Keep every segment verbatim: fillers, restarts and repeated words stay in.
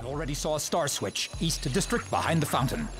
already saw a star switch, east district behind the fountain.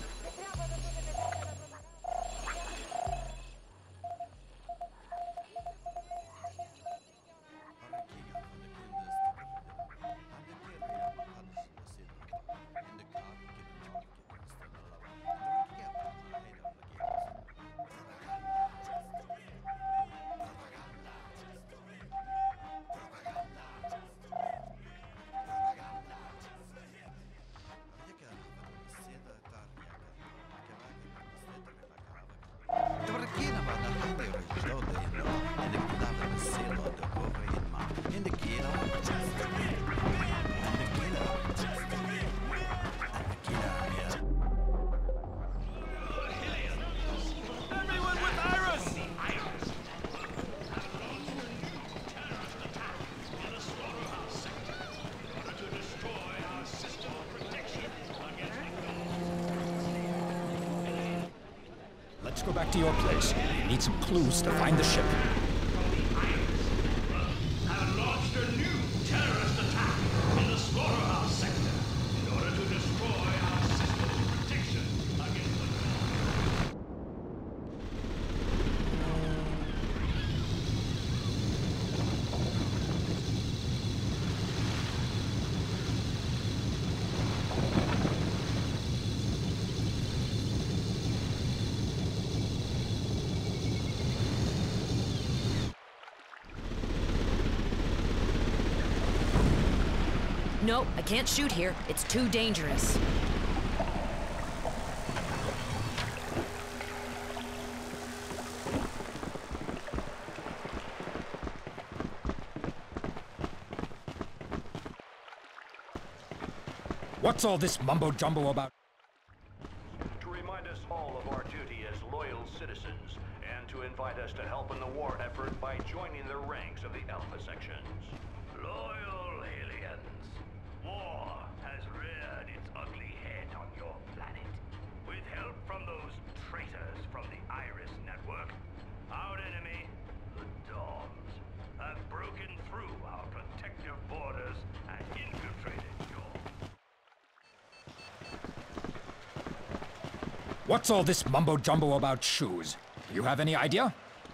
Let's go back to your place. We need some clues to find the ship. Have launched a new terrorist attack in the slaughterhouse sector in order to destroy our system's protection against the... No, I can't shoot here. It's too dangerous. What's all this mumbo-jumbo about? To remind us all of our duty as loyal citizens, and to invite us to help in the war effort by joining the ranks of the Alpha sections. Loyal Hillyans, war has reared its ugly head on your planet. With help from those traitors from the Iris Network, our enemy, the DomZ, have broken through our protective borders and infiltrated your... What's all this mumbo-jumbo about shoes? Do you have any idea?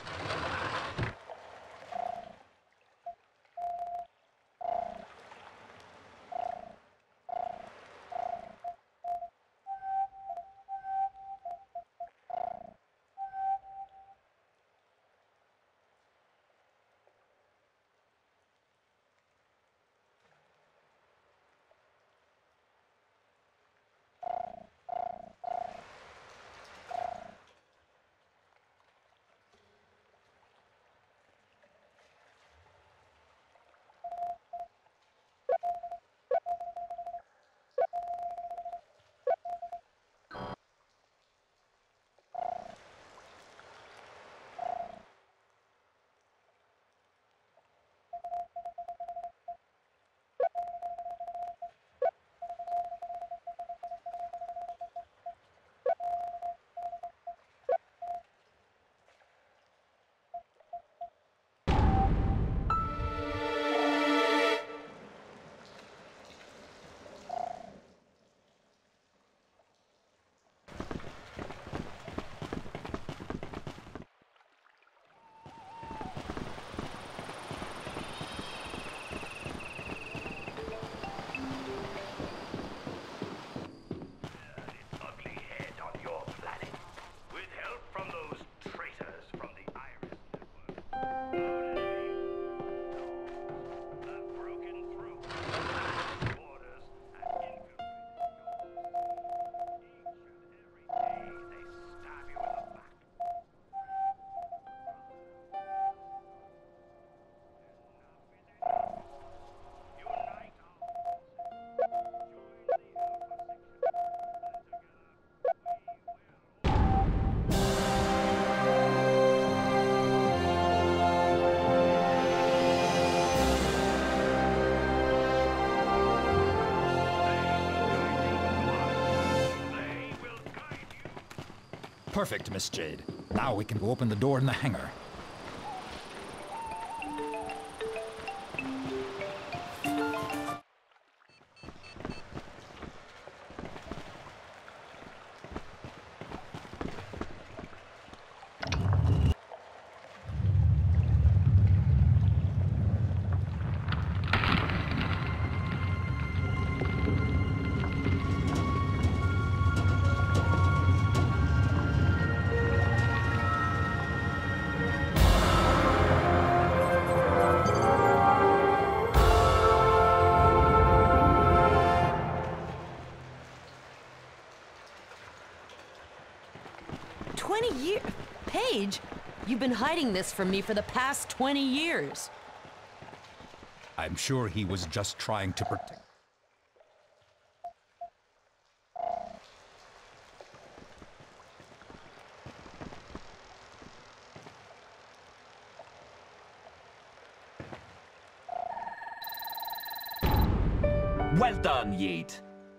Perfect, Miss Jade. Now we can go open the door in the hangar. year... Pey'j, you've been hiding this from me for the past twenty years. I'm sure he was just trying to protect... Well done, Jade.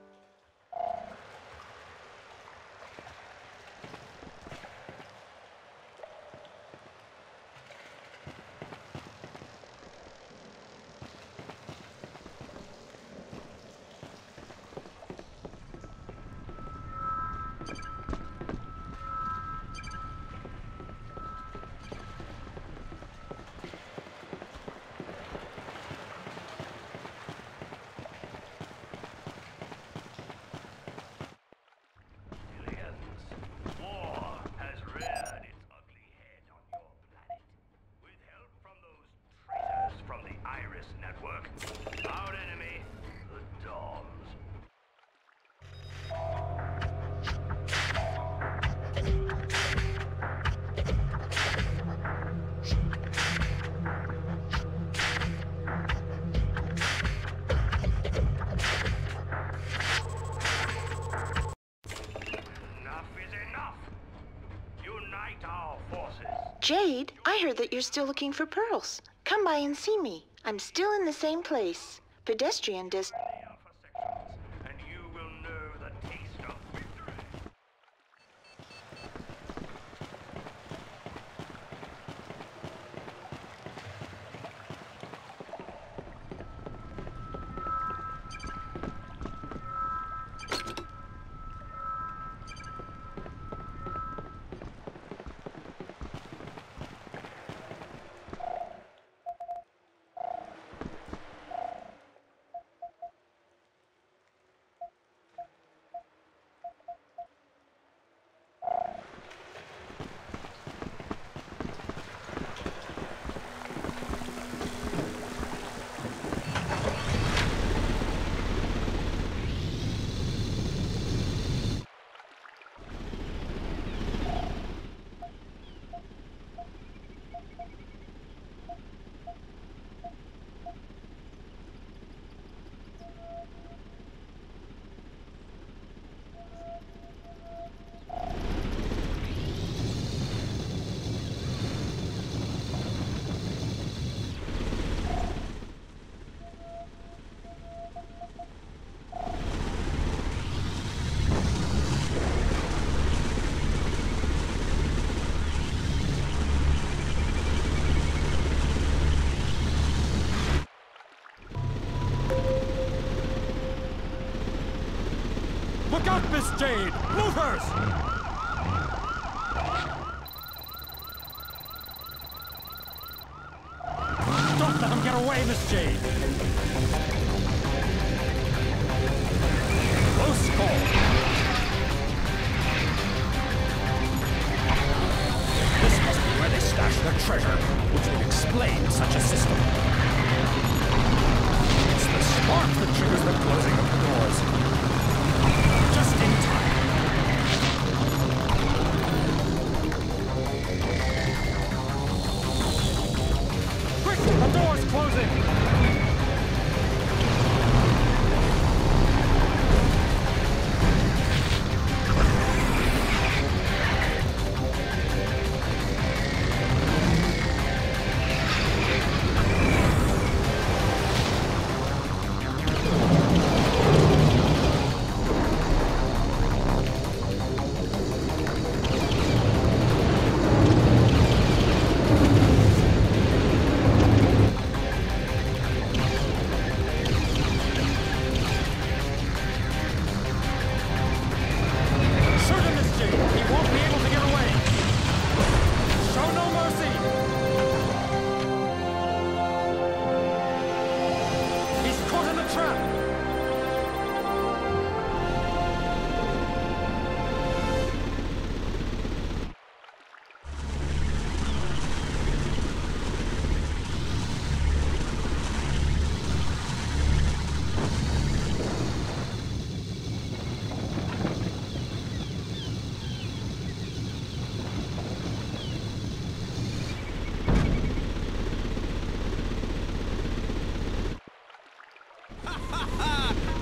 Jade, I heard that you're still looking for pearls. Come by and see me. I'm still in the same place. Pedestrian dis- And you will know the taste of victory. Look out, Miss Jade! Looters! Don't let them get away, Miss Jade! Close call! This must be where they stash their treasure, which would explain such a system. It's the spark that triggers the closing of the doors. Just in time. Quick! The door's closing!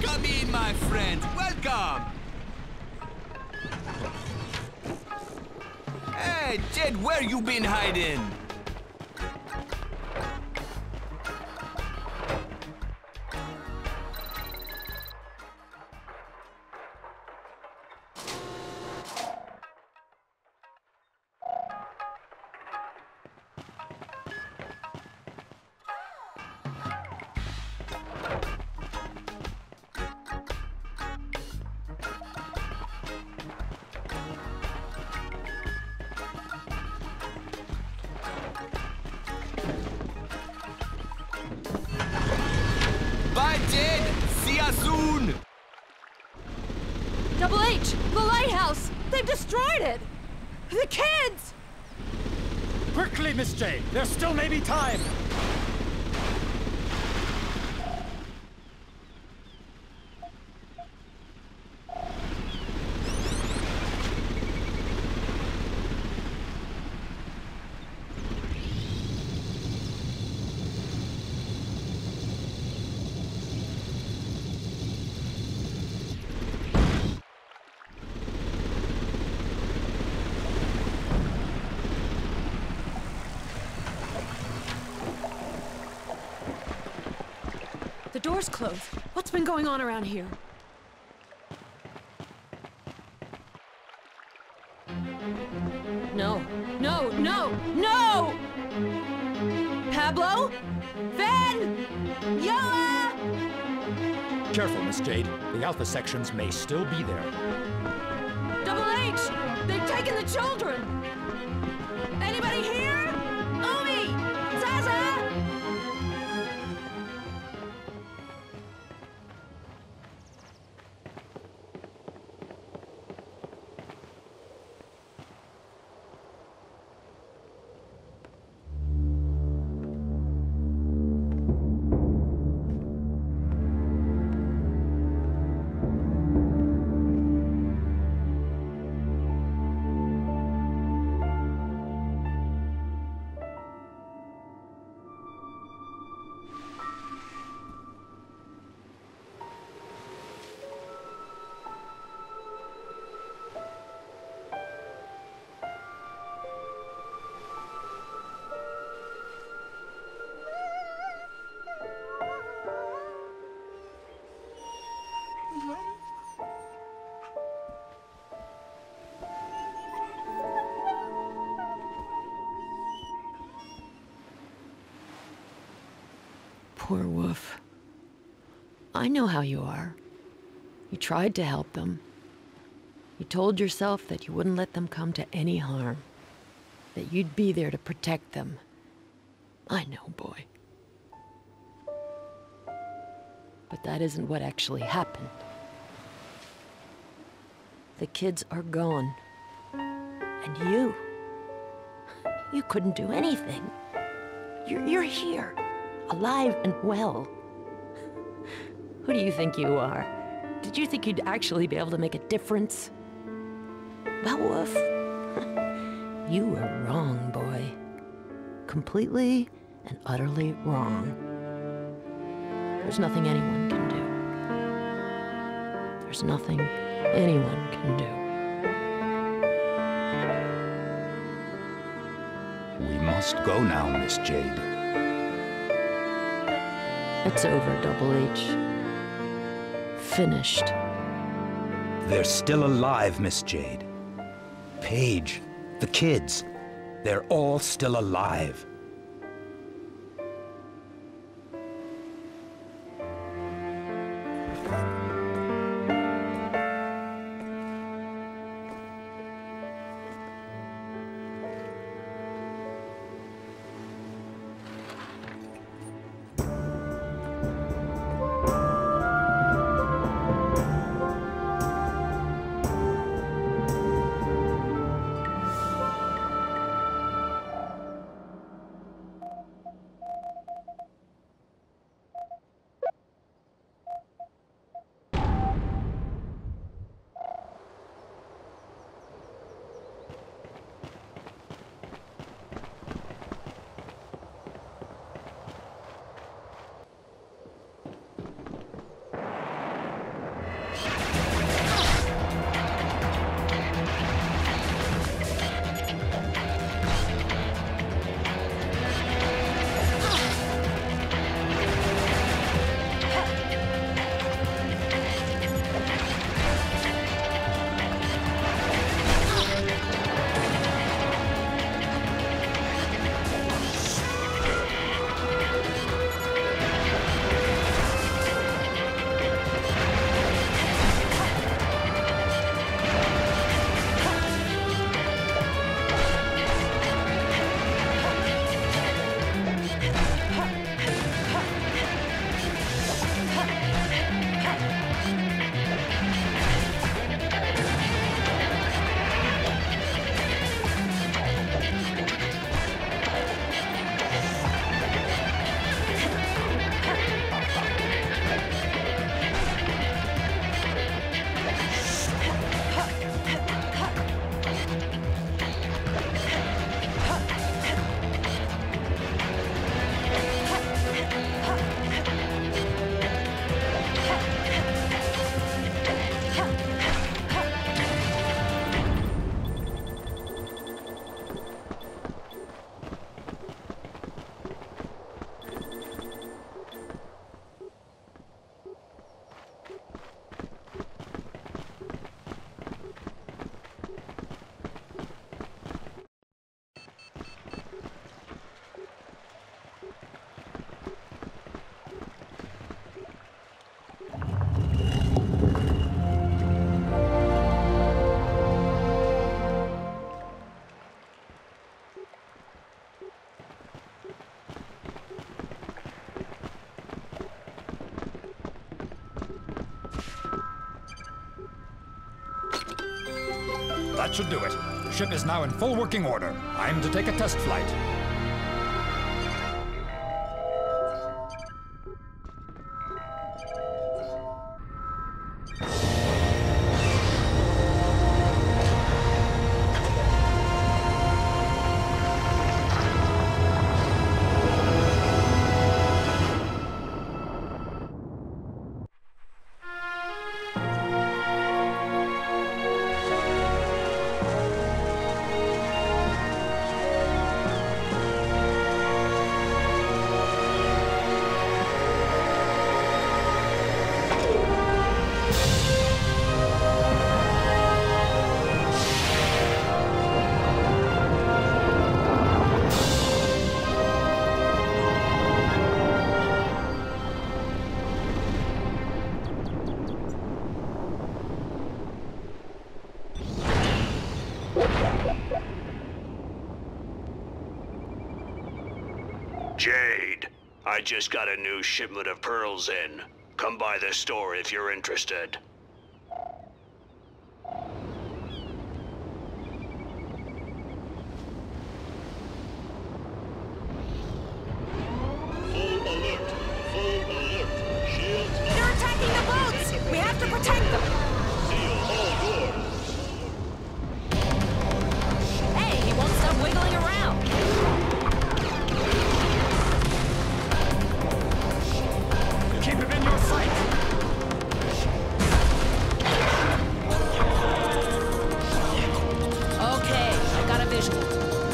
Come in, my friends. Welcome. Hey, Jade, where you been hiding? Bye, Jade! See ya soon! Double H! The lighthouse! They've destroyed it! The kids! Quickly, Miss Jade! There still may be time! The door's closed. What's been going on around here? No. No, no, no! Pablo? Van! Yoa! Careful, Miss Jade. The Alpha sections may still be there. Double H! They've taken the children! Anybody here? Umi! Zaza! Poor Wolf. I know how you are. You tried to help them. You told yourself that you wouldn't let them come to any harm. That you'd be there to protect them. I know, boy. But that isn't what actually happened. The kids are gone. And you... You couldn't do anything. You're, you're here. Alive and well. Who do you think you are? Did you think you'd actually be able to make a difference? Well, Wolf, you were wrong, boy. Completely and utterly wrong. There's nothing anyone can do. There's nothing anyone can do. We must go now, Miss Jade. It's over, Double H. Finished. They're still alive, Miss Jade. Pey'j, the kids, they're all still alive. That should do it. The ship is now in full working order. I'm to take a test flight. Jade, I just got a new shipment of pearls in. Come by the store if you're interested. They're attacking the boats! We have to protect them! Hey, he won't stop wiggling around! Keep him in your sight! Okay, I got a visual.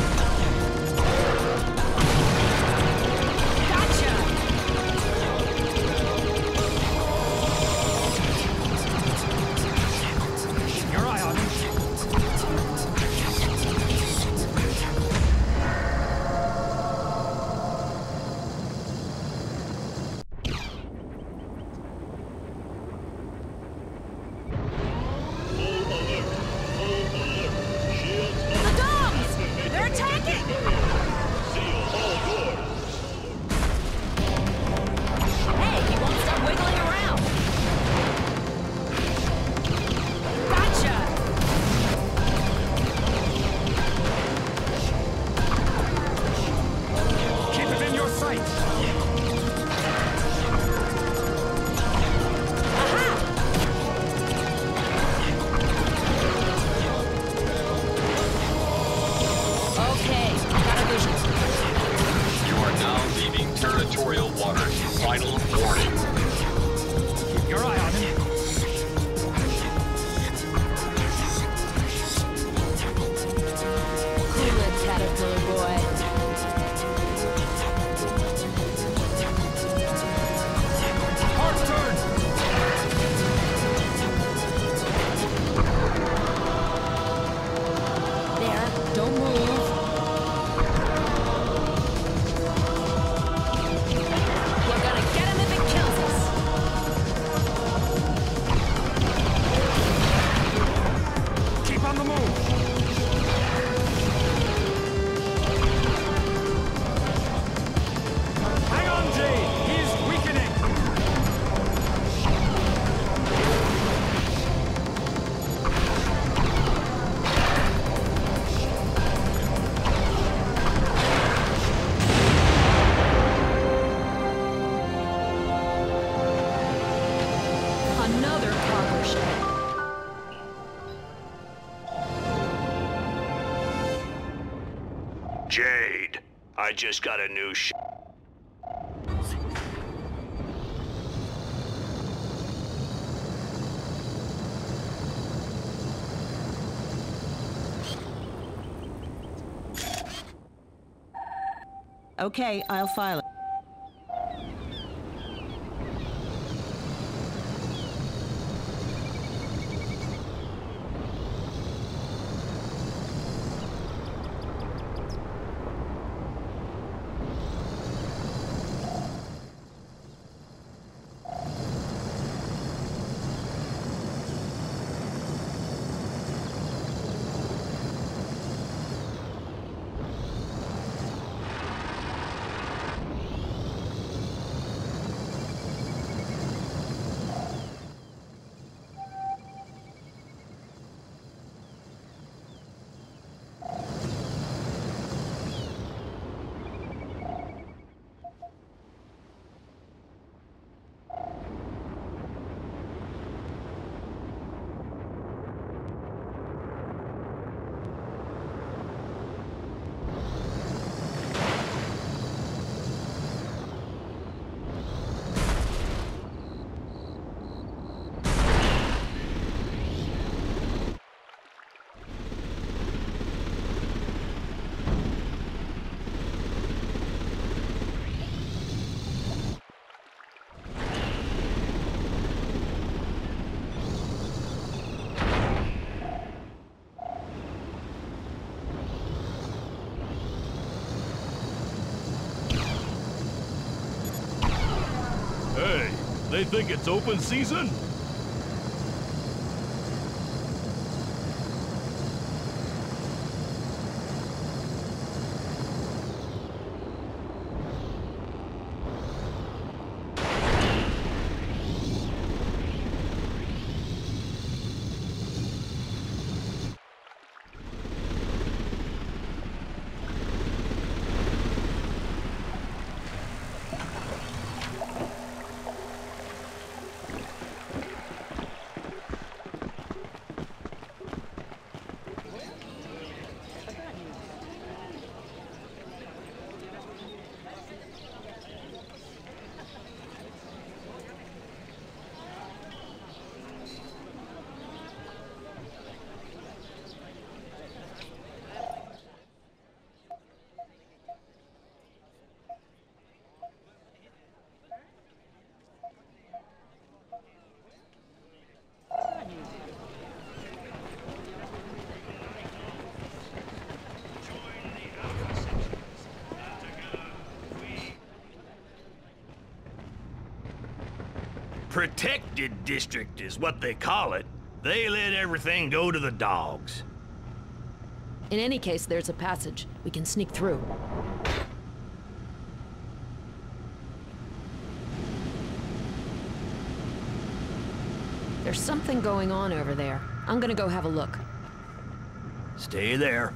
Gotcha! Keep your eye on him. The DomZ! They're attacking! Hey, he won't stop wiggling around! Gotcha! Keep him in your sight! Aha! Okay, got a visual. You are now leaving territorial waters. Final warning. Keep your eye on him. Cool it, caterpillar boy. Hard turn! There, don't move. We're gonna get him if it kills us. Keep on the move! Hang on, Jade! He's weakening! Another cargo ship. Jade, I just got a new sh- Okay, I'll file it. They think it's open season? Protected district is what they call it. They let everything go to the dogs. In any case, there's a passage. We can sneak through. There's something going on over there. I'm gonna go have a look. Stay there.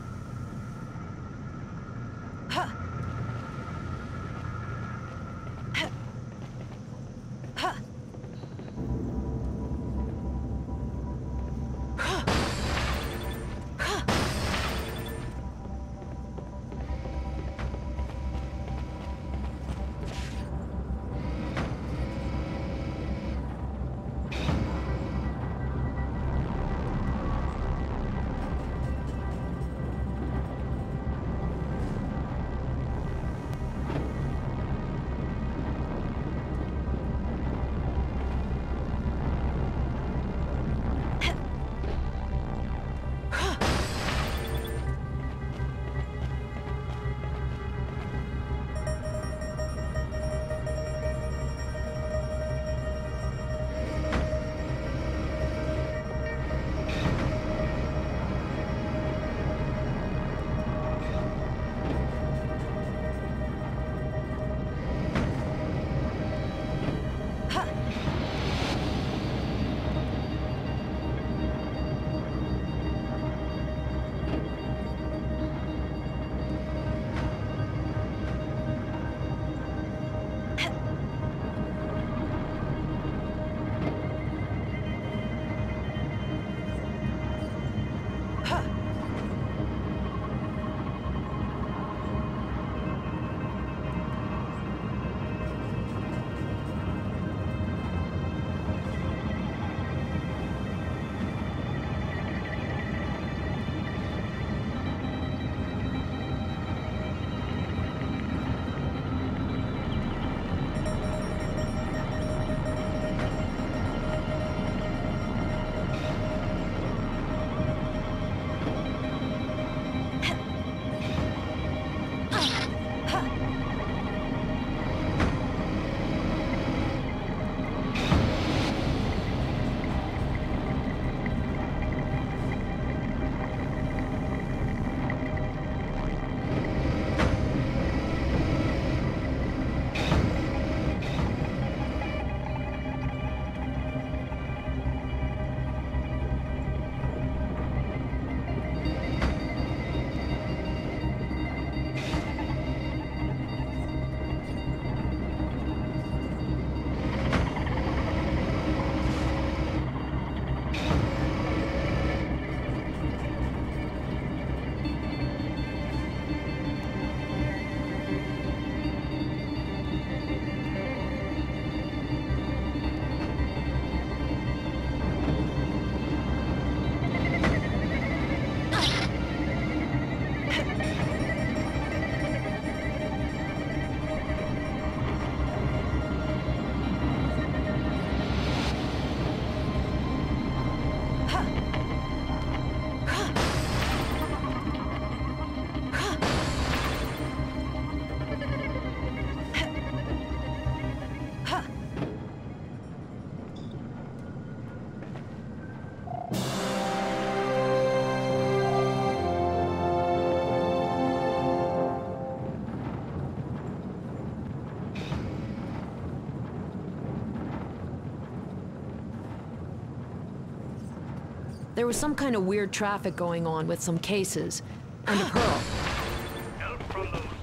There was some kind of weird traffic going on with some cases and a pearl. Help from those.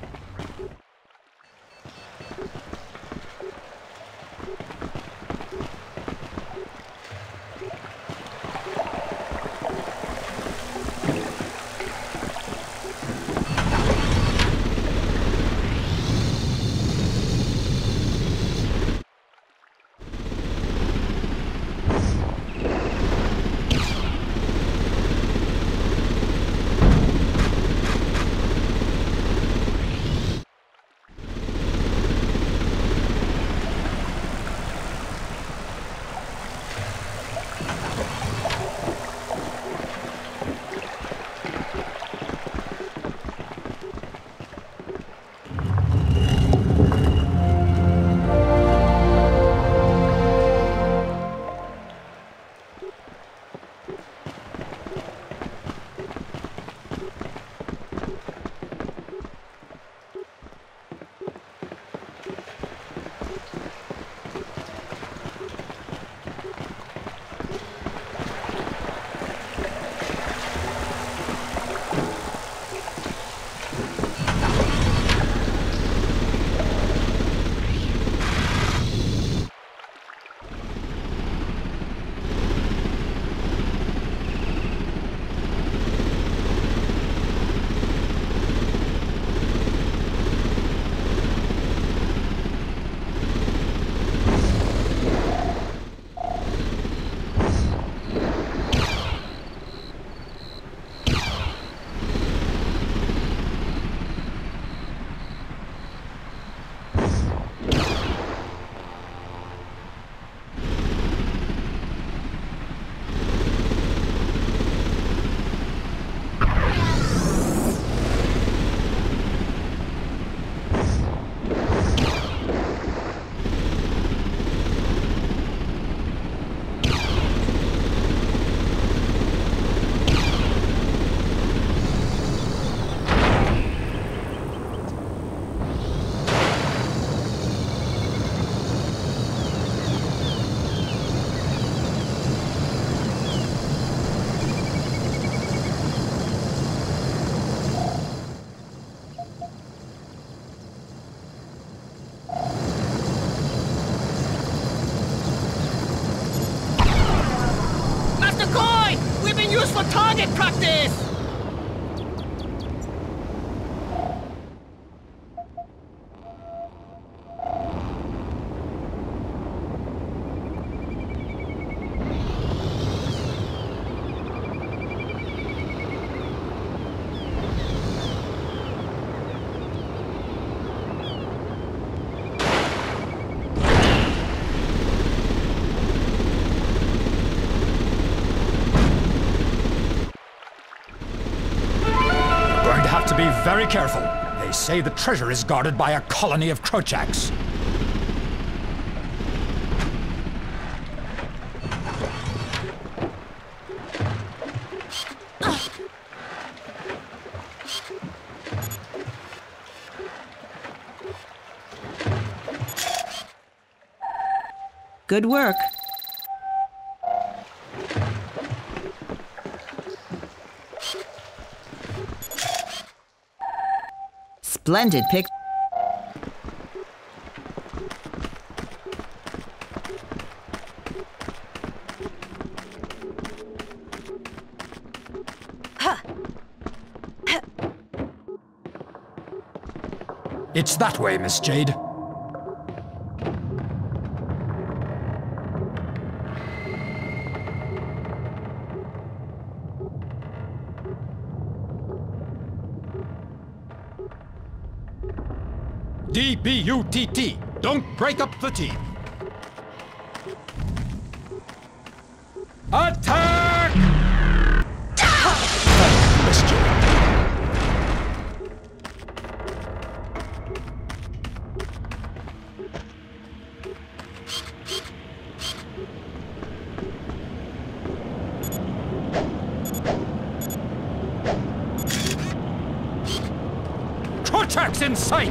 For target practice! Be very careful. They say the treasure is guarded by a colony of Krochaks. Good work. Splendid pic. It's that way, Miss Jade. D B U T T. Don't break up the team. Attack! Miss Jade. Krochaks in sight!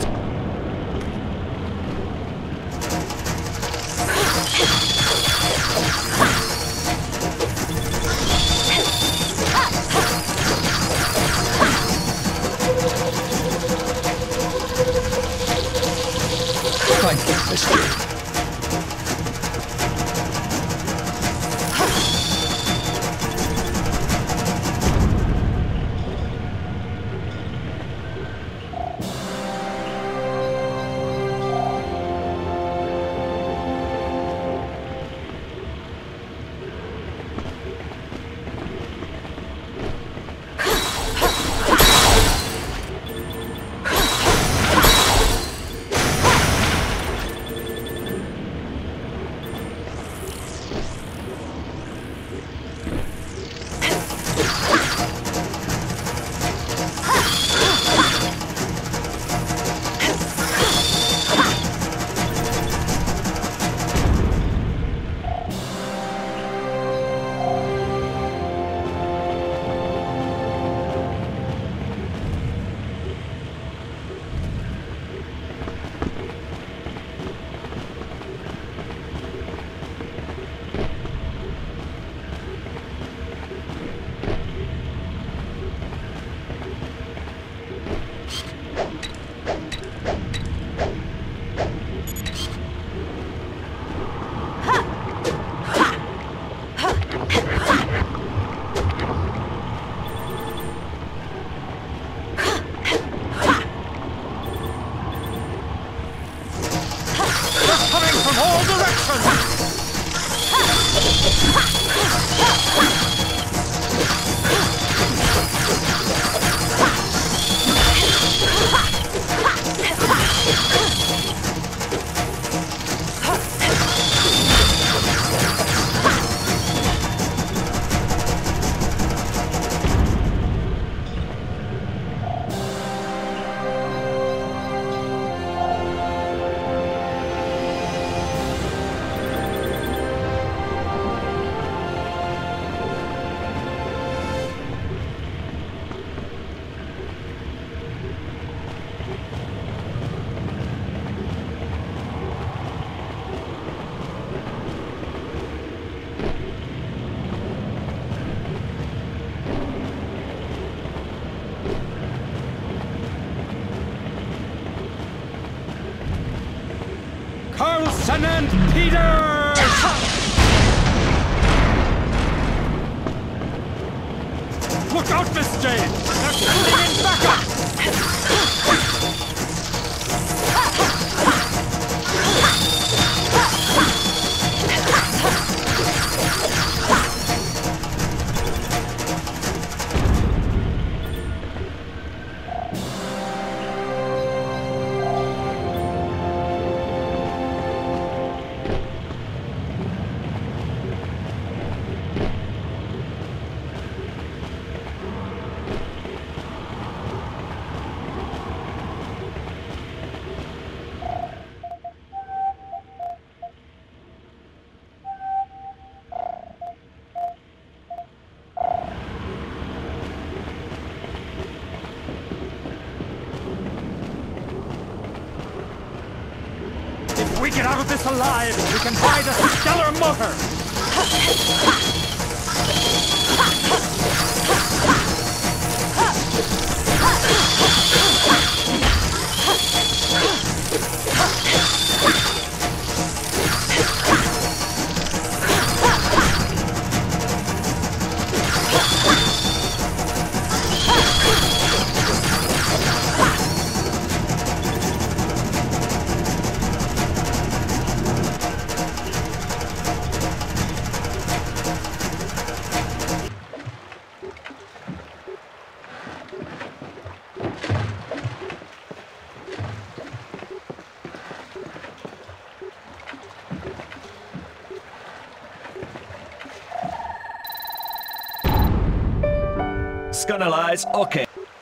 Carlson and Peters! Look out, Miss Jade! They're sending in backup! If we get out of this alive, we can buy the stellar motor! Analyze, okay.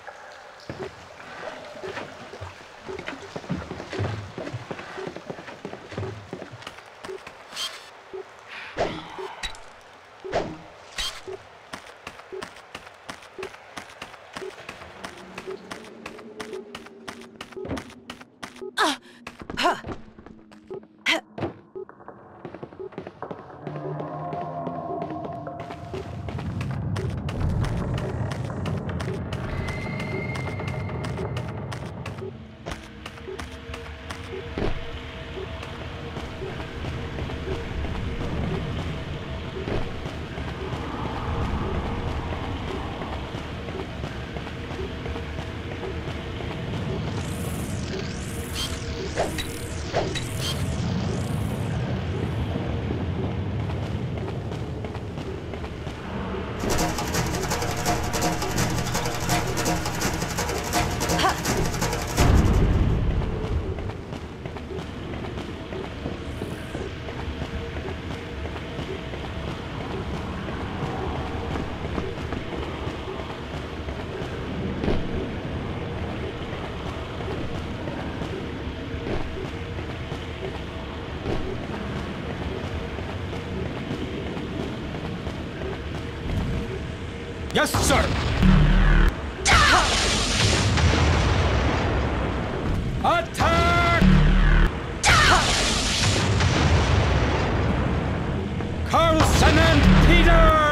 Yes, sir! Attack! Carlson and Peters!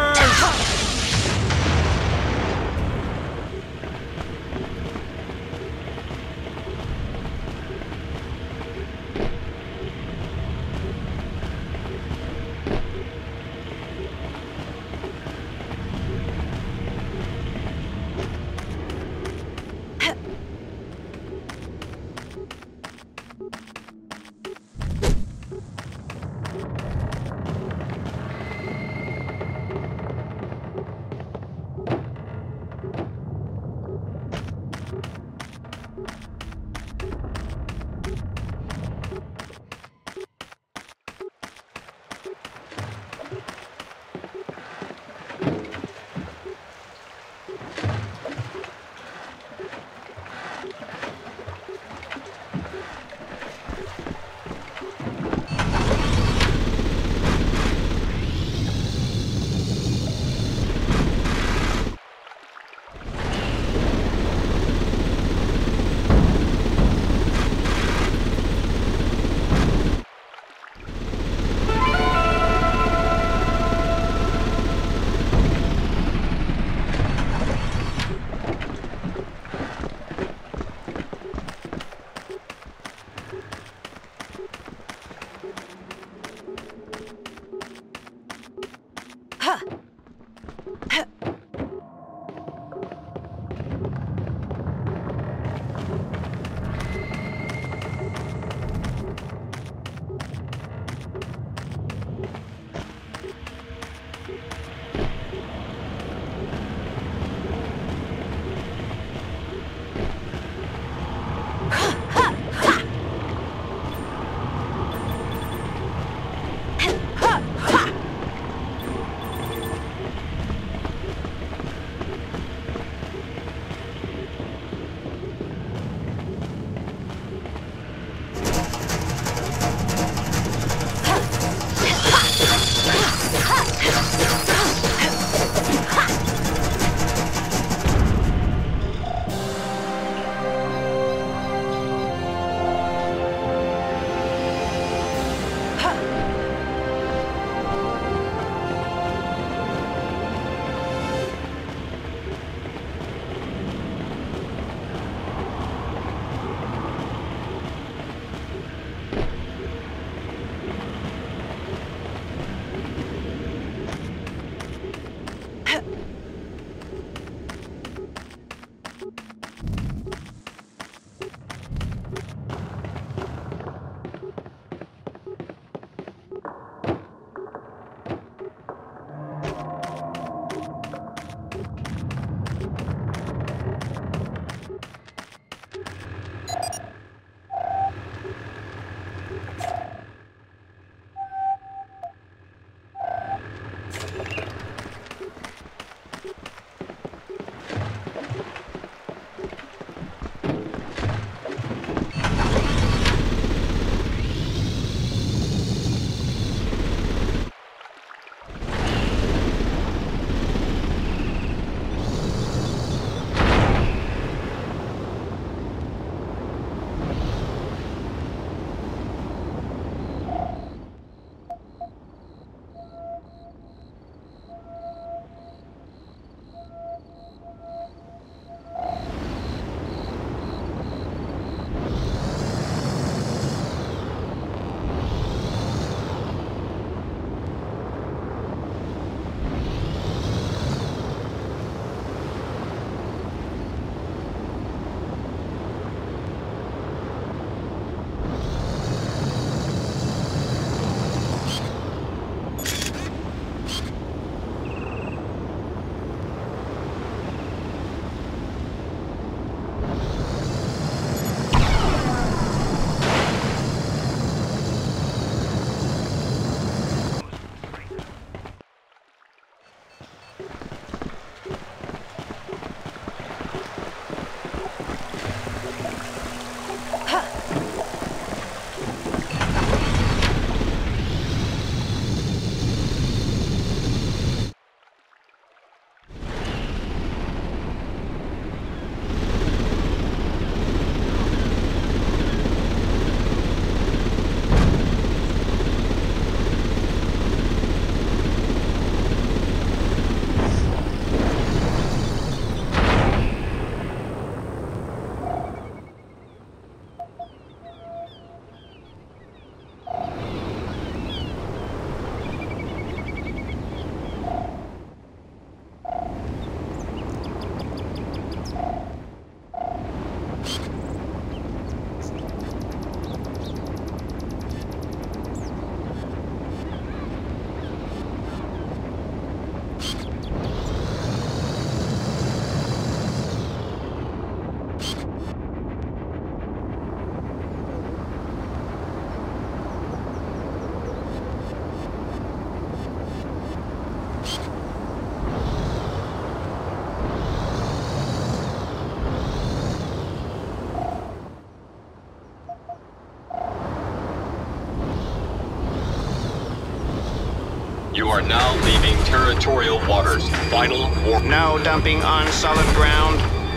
are now leaving territorial waters. Final warning. No dumping on solid ground.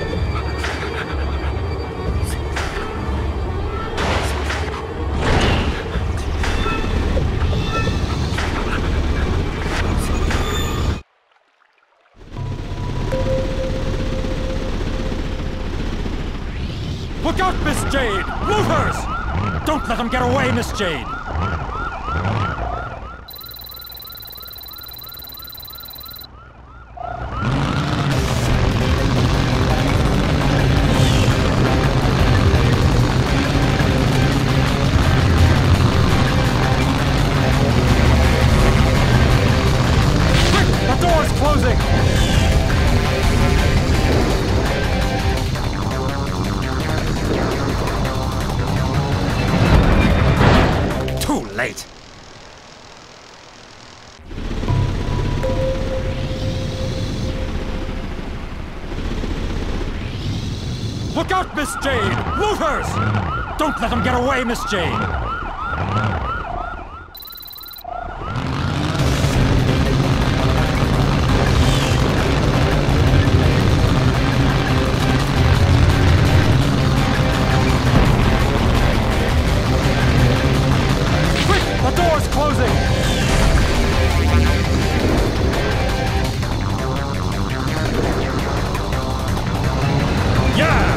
Look out, Miss Jade! Looters! Don't let them get away, Miss Jade! Quick! The door's closing! Too late! Look out, Miss Jade! Looters! Don't let them get away, Miss Jade! The door's closing! Yeah!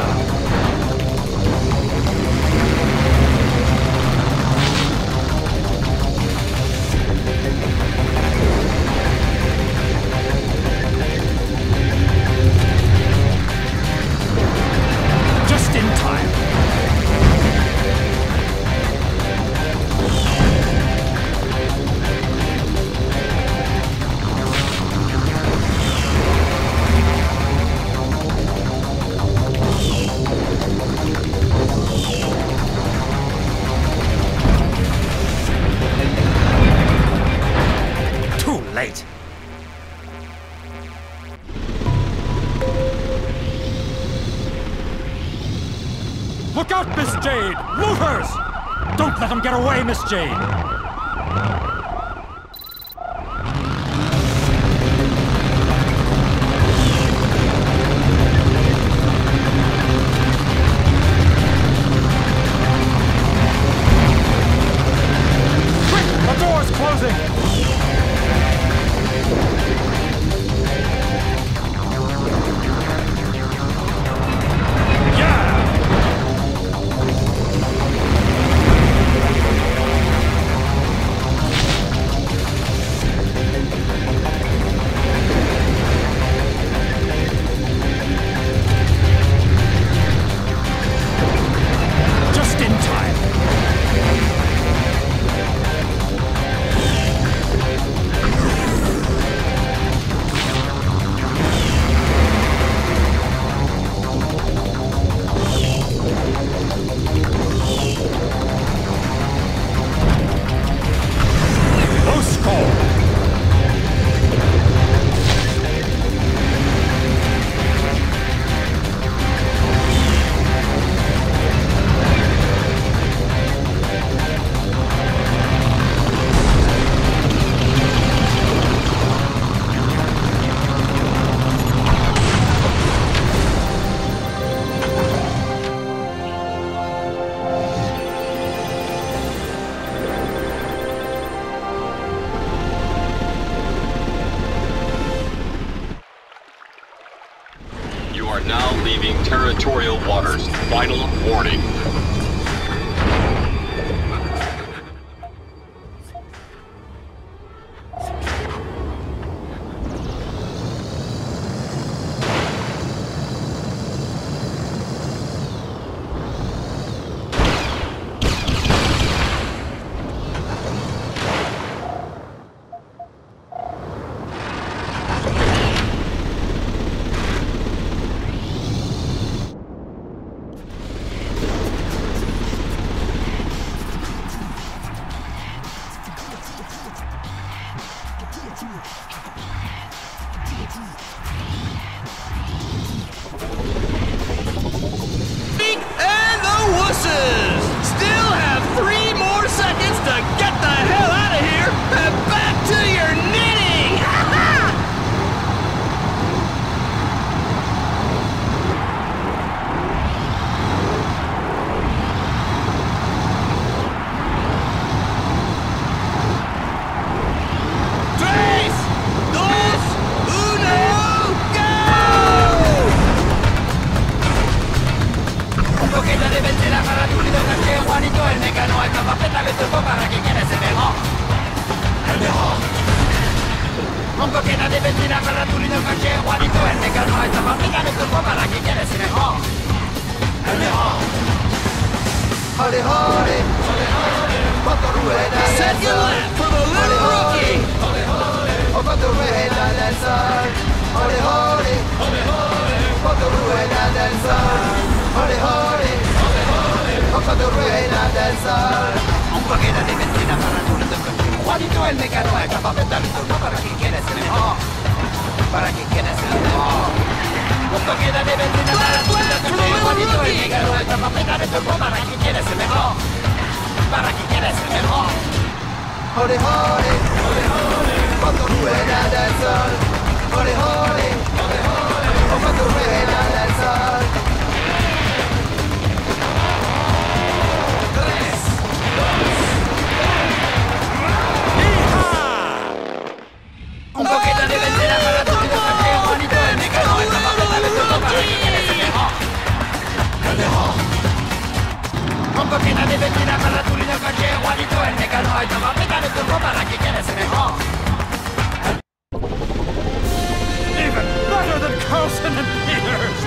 Just in time. Too late. Look out, Miss Jade! Looters! Don't let them get away, Miss Jade! Quick! The door's closing! Yeah! Just in time. Close call. You are now leaving territorial waters. Final warning. And the wusses still have three more seconds to get the hell out of here and back to your knitting! Un pochino di benzina per la tulina che c'è, guarito e nega noi, stava piccando il corpo para che quiere se ne ho. E ne ho. Howdy, howdy. Quanto rueda del sol. Howdy, howdy. Oh, quanto rueda del sol. Howdy, howdy. Quanto rueda del sol. Howdy, howdy. Oh, quanto rueda del sol. Un pochino di benzina per la tulina che c'è. Juanito el mecano está para petar el turno para quien quiere ser mejor. Para quien quiere ser mejor. Un poquito de benzina para la tulina que c'è. Juanito el mecano está para petar el turno para quien quiere ser mejor. Para quien quiere ser mejor. Howdy, howdy. Cuando rueda del sol. Howdy, howdy. Oh, cuando rueda del sol. Un poquito de benzina para tu vida, porque Juanito el mecano está para petar el turno para quien quiere ser mejor. Mejor. Un poquito de benzina para tu vida, porque Juanito el mecano está para petar el turno para quien quiere ser mejor. Even better than Carlson and Peters!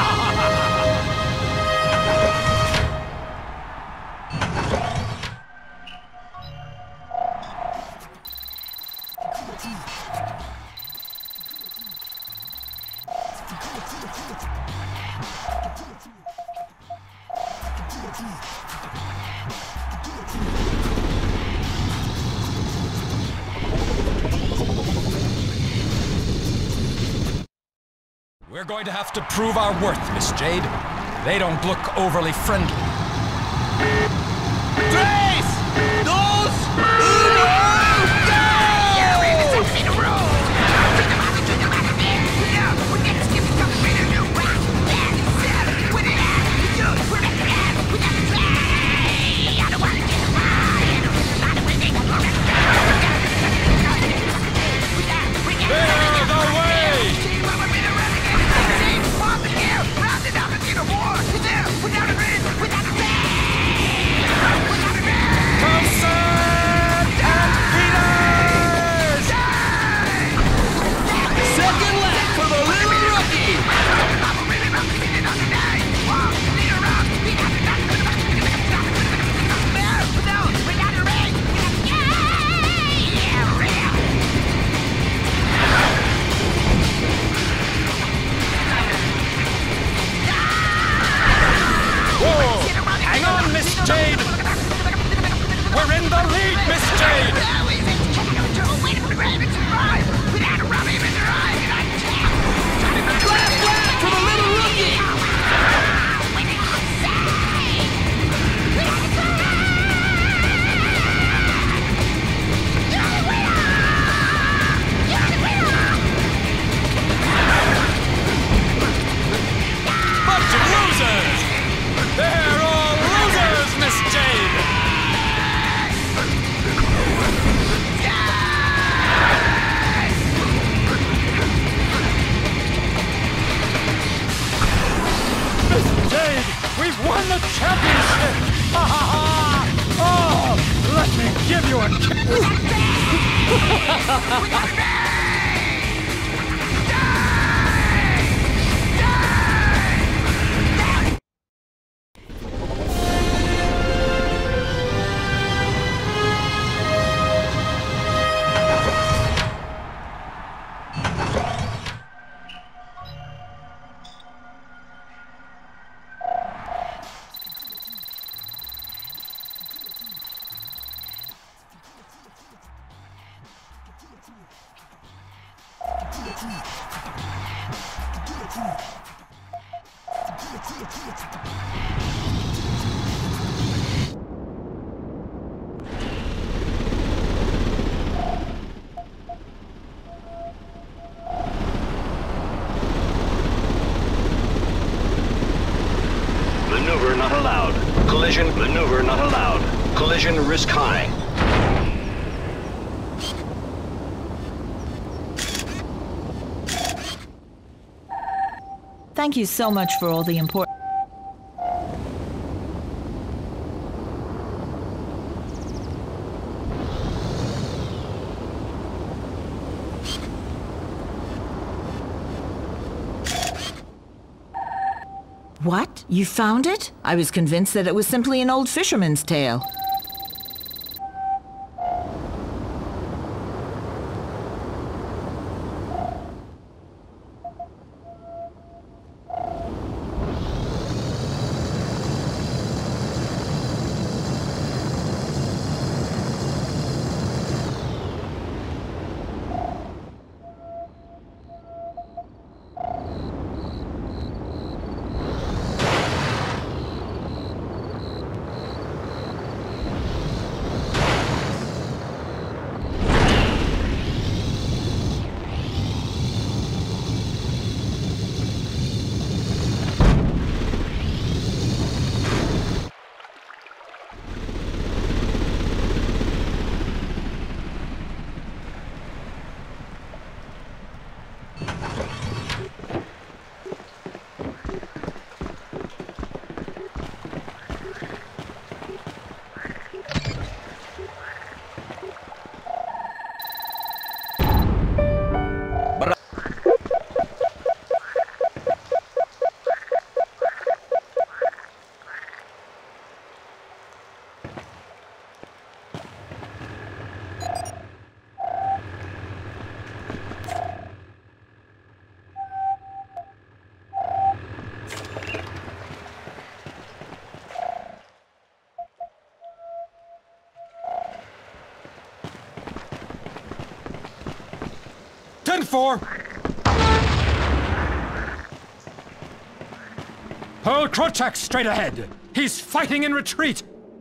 We're going to have to prove our worth, Miss Jade. They don't look overly friendly. Tres, dos, uno, go! Clear the way! Second lap for the little rookie! Whoa! Hang on, Miss Jade! We're in the lead, Miss Jade! Last lap for the little rookie! Bunch of losers! They're all losers, Miss Jade! Miss Jade, we've won the championship! Ha ha ha! Oh, let me give you a kiss! Maneuver not allowed. Collision maneuver not allowed. Collision risk high. Thank you so much for all the important... What? You found it? I was convinced that it was simply an old fisherman's tale. ten four! Pull Krochak straight ahead! He's fighting in retreat!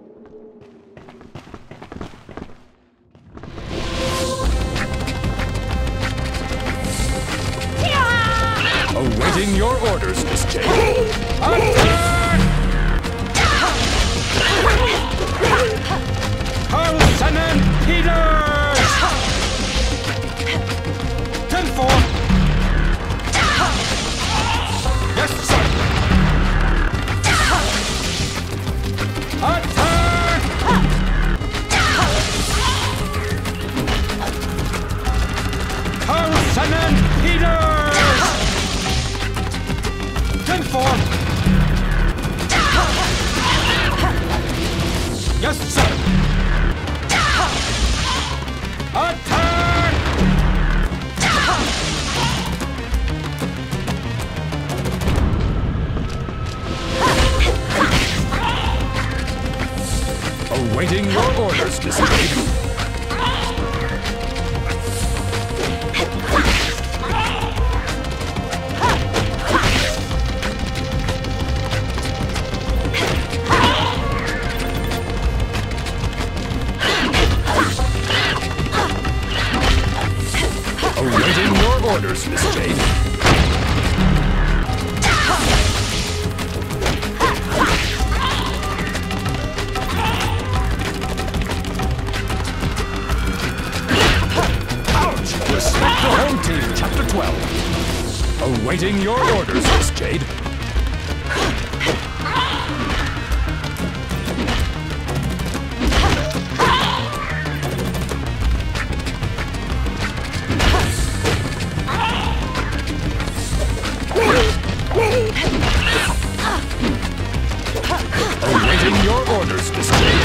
Awaiting your orders, Miss Jade. Attack! Carlson and Peters! ten four! Yes, sir! Attack! Carlson and Peters! ten four! Yes, sir! Attack! Awaiting your orders, Miss Jade. Awaiting your orders, Miss Jade. Respect the home team, Chapter twelve. Awaiting your orders, Miss Jade. Awaiting your orders, Miss Jade.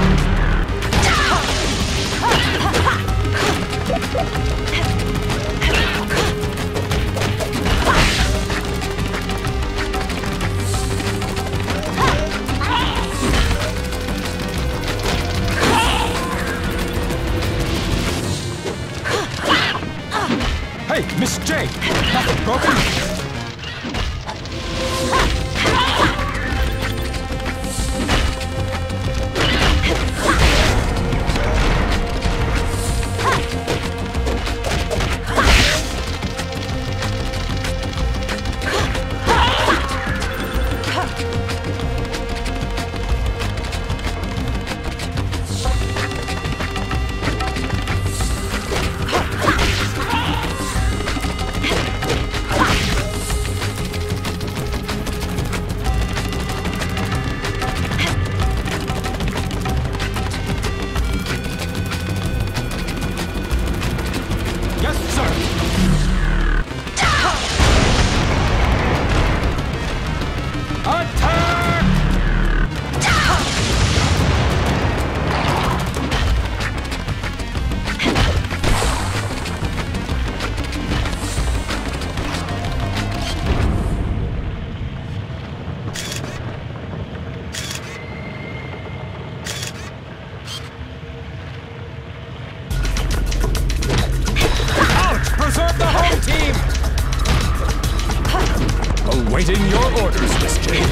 Hey, Miss Jade! Nothing broken? Awaiting your orders, Miss Jade.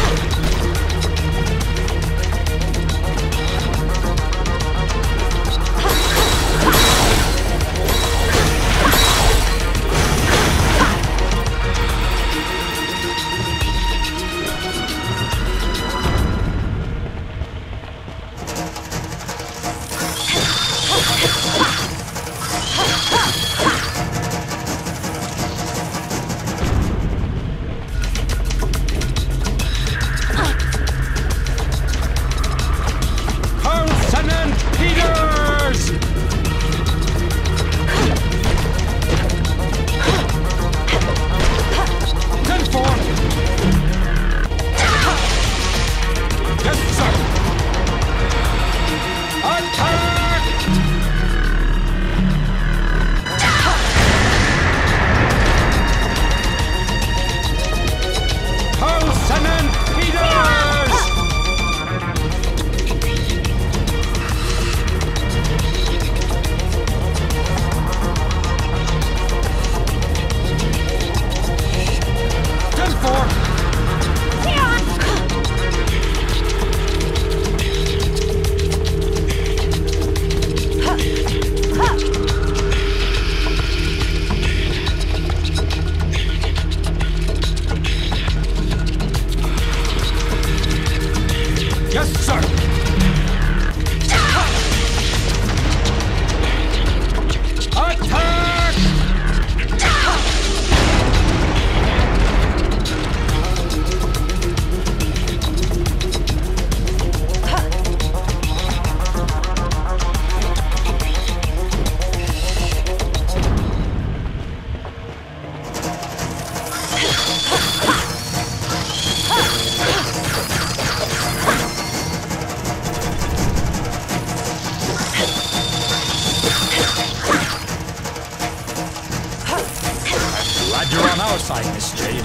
You're on our side, Miss Jade.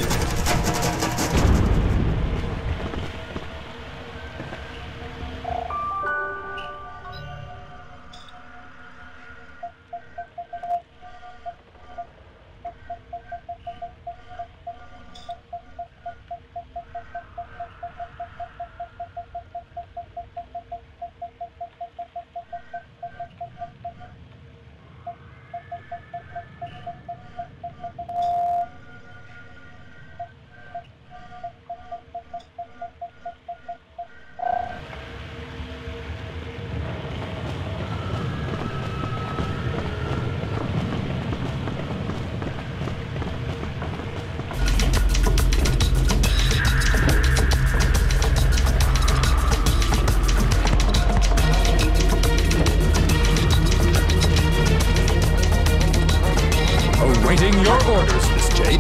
Awaiting your orders, Miss Jade.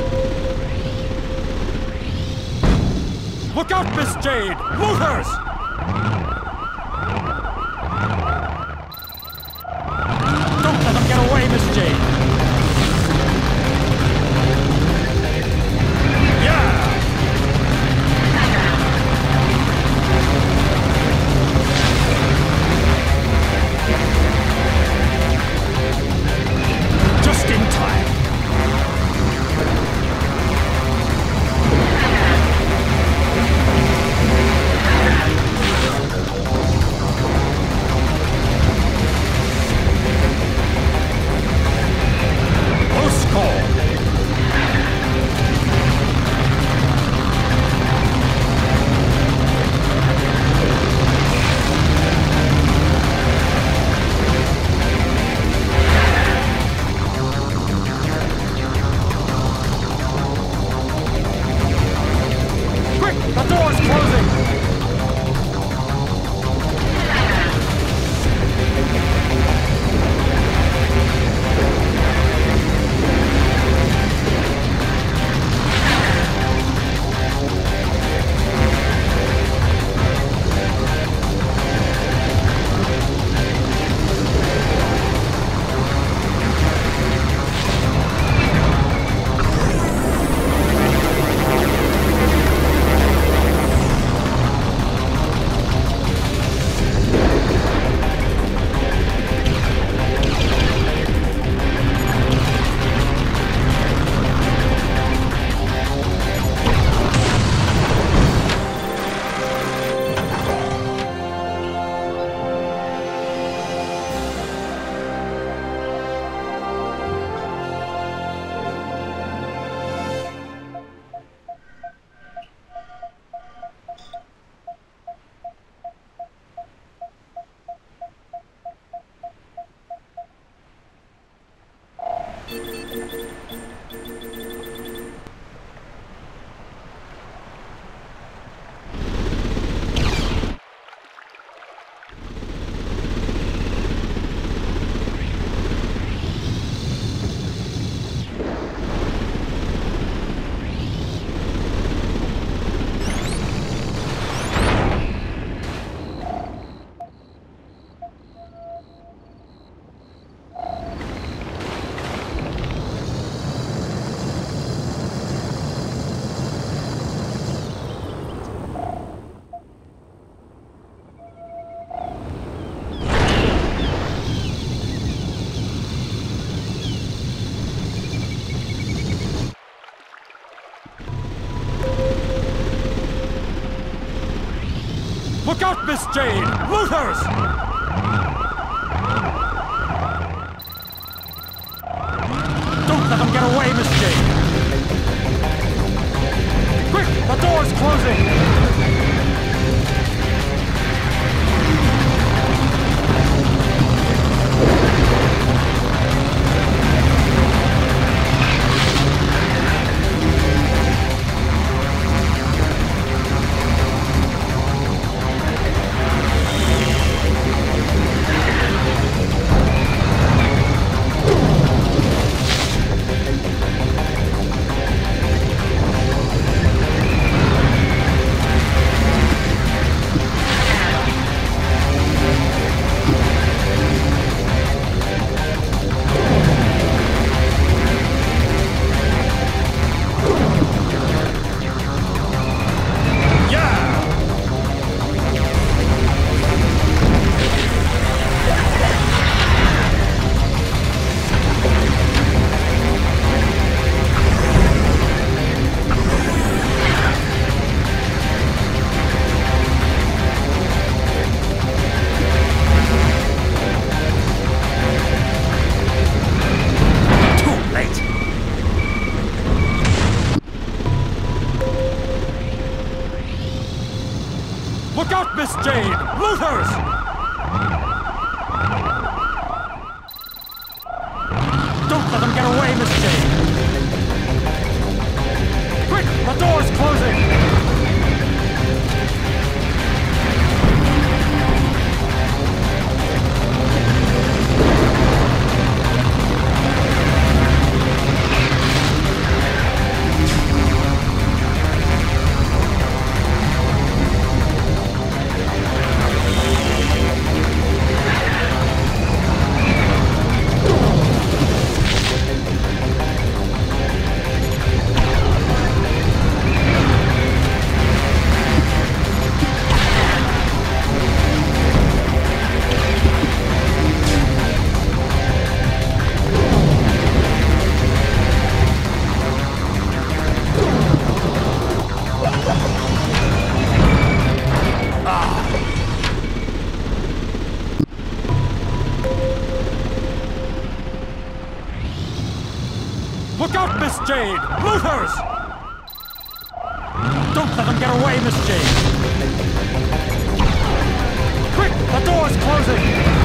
Look out, Miss Jade! Looters! Look out, Miss Jade! Looters! Don't let them get away, Miss Jade! Quick! The door's closing! Miss Jade! Looters! Don't let them get away, Miss Jade! Quick! The door's closing! Look out, Miss Jade! Looters! Don't let them get away, Miss Jade! Quick! The door's closing!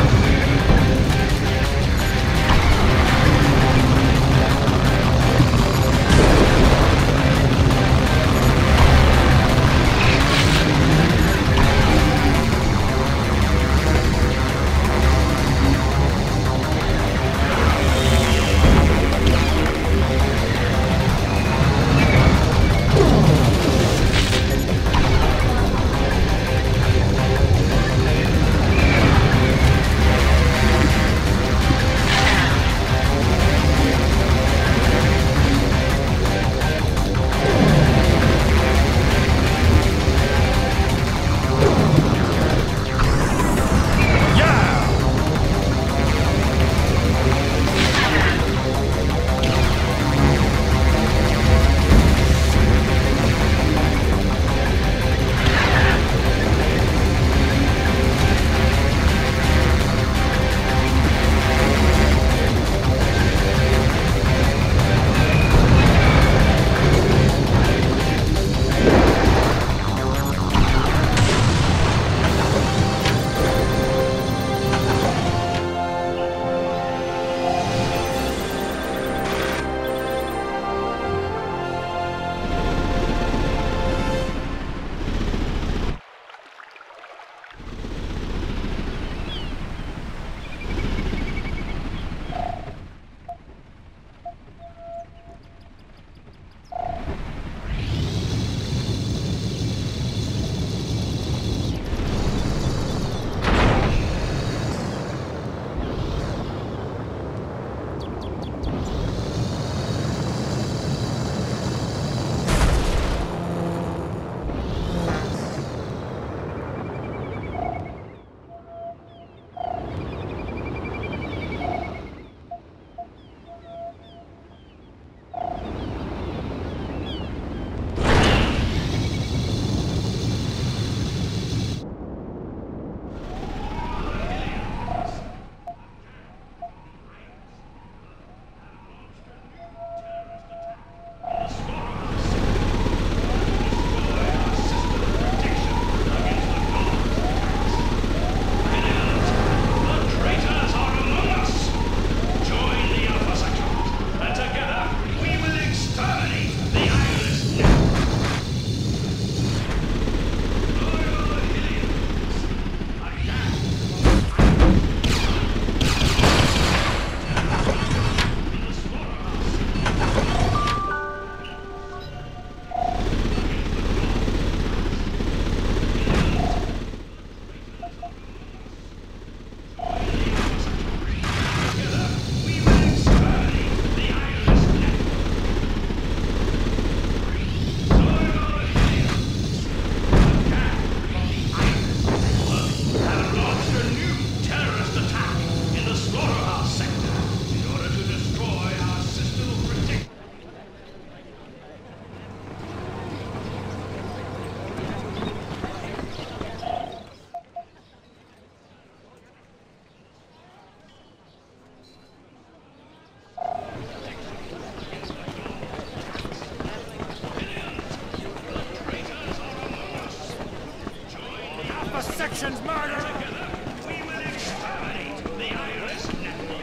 Alpha Section's murder! We will exterminate the Iris Network!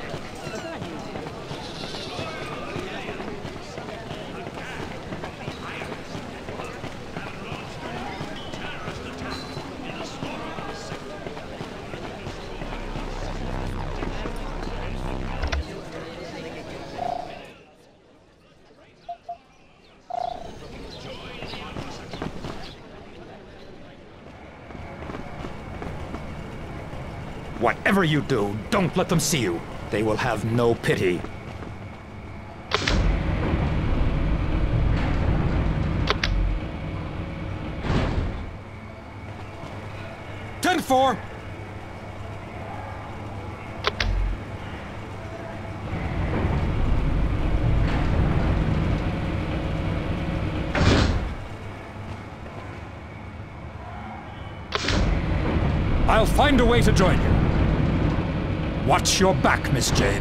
Whatever you do, don't let them see you. They will have no pity. ten four! I'll find a way to join you. Watch your back, Miss Jade.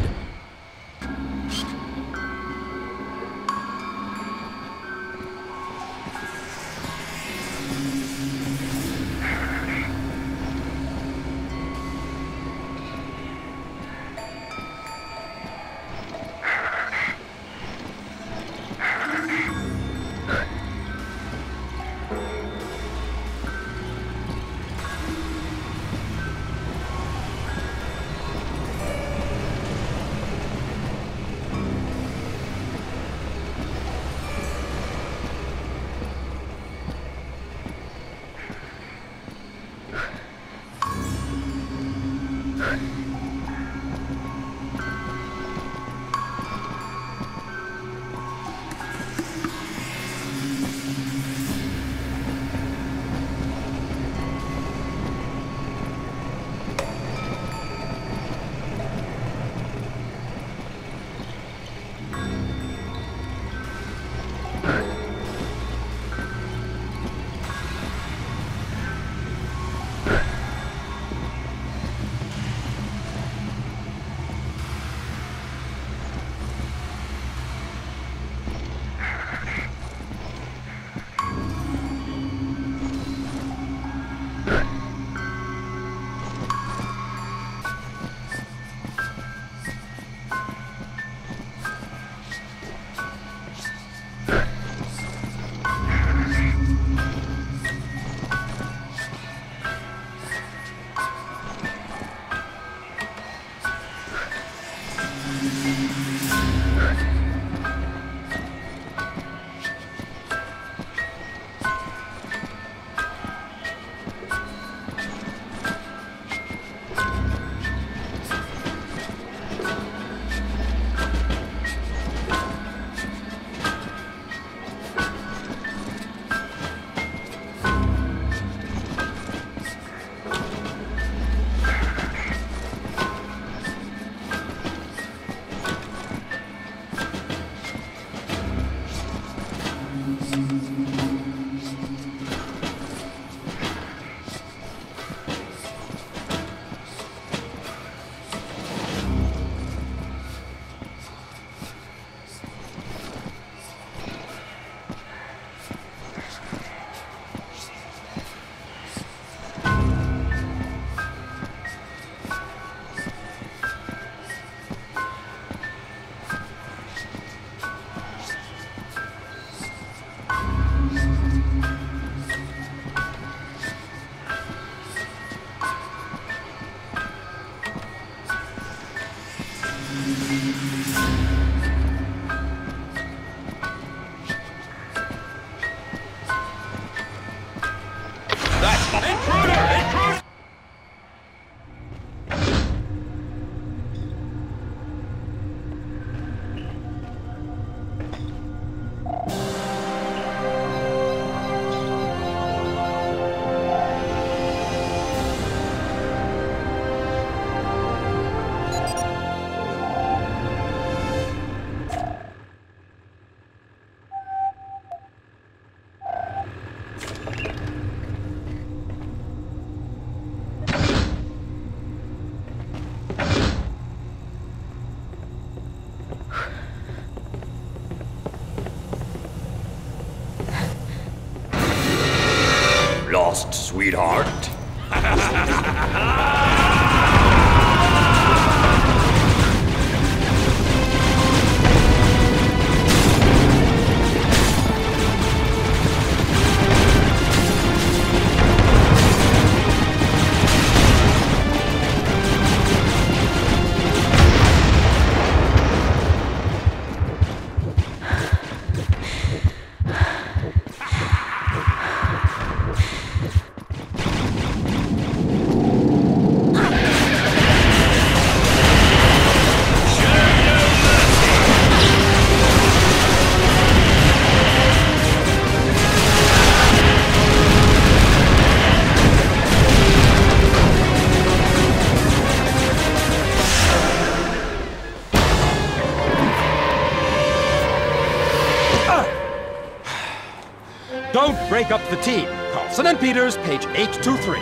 Sweetheart. Don't break up the team. Carlson and Peters, page eight two three.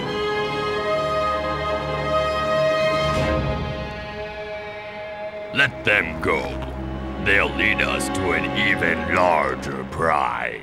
Let them go. They'll lead us to an even larger prize.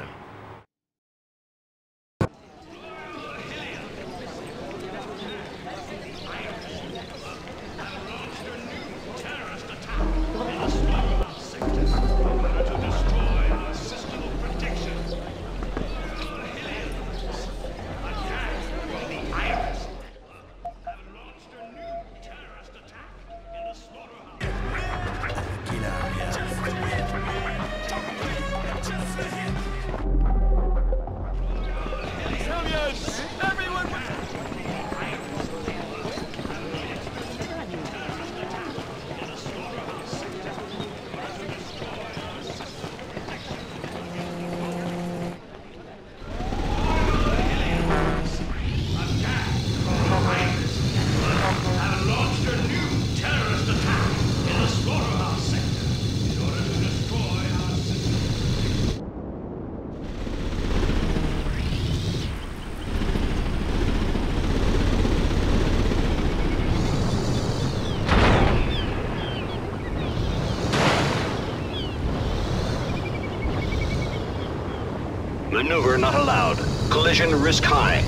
Maneuver not allowed. Collision risk high.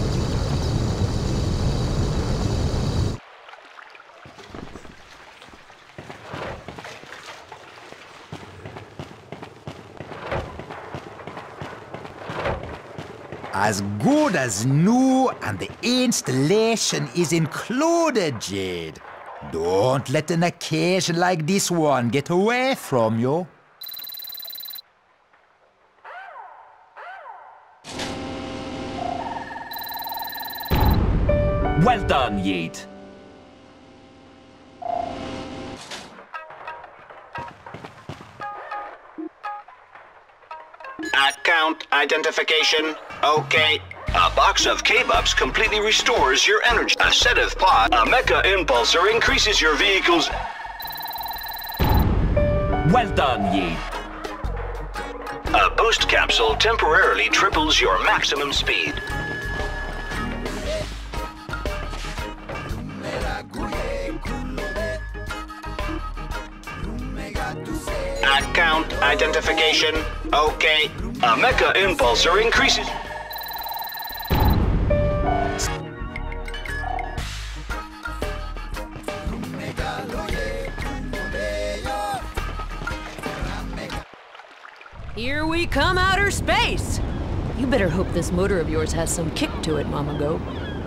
As good as new, and the installation is included, Jade. Don't let an occasion like this one get away from you. Well done, Jade. Account identification. Okay. A box of K-Bups completely restores your energy. A set of pod. A mecha impulsor increases your vehicle's... Well done, Jade. A boost capsule temporarily triples your maximum speed. Account identification. Okay. A mecha impulsor increases... Here we come, outer space! You better hope this motor of yours has some kick to it, Mama Go.